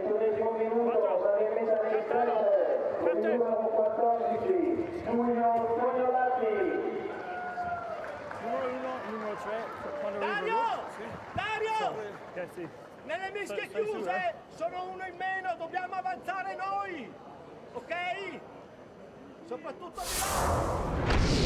21° minuto, sta rimessa nei 3, numero 14, Giulio Latti. Numero 3, Dario! Nelle mischie chiuse sono uno in meno, dobbiamo avanzare noi! Ok? Soprattutto di là!